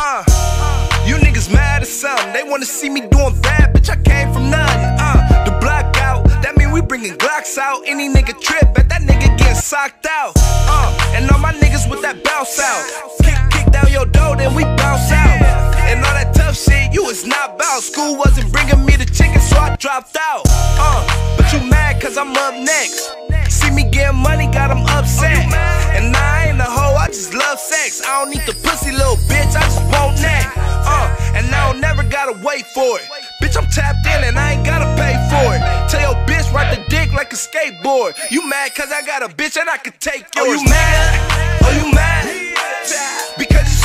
You niggas mad or something? They wanna see me doing bad, bitch, I came from nothing. The block out, that mean we bringing Glocks out. Any nigga trip, bet that nigga getting socked out. And all my niggas with that bounce out. Kick down your door, then we bounce out. And all that tough shit, you was not bout. School wasn't bringing me the chicken, so I dropped out. But you mad cause I'm up next. See me getting money, got them upset. And I ain't a hoe, I just love sex. I don't need the pussy, little bitch, I just want that. And I don't never gotta wait for it. Bitch, I'm tapped in and I ain't gotta pay for it. Tell your bitch, ride the dick like a skateboard. You mad cause I got a bitch and I can take yours. Oh, you mad? Oh, you mad? Because you